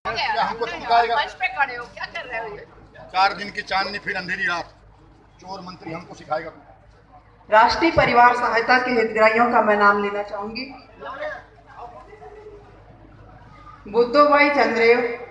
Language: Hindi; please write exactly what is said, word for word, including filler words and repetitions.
हमको सिखाएगा। मंच पे खड़े हो, क्या कर रहे हो ये? चार दिन की चांदनी फिर अंधेरी रात, चोर मंत्री हमको सिखाएगा। राष्ट्रीय परिवार सहायता के हितग्राहियों का मैं नाम लेना चाहूंगी। बुद्धोभाई चंद्रेव,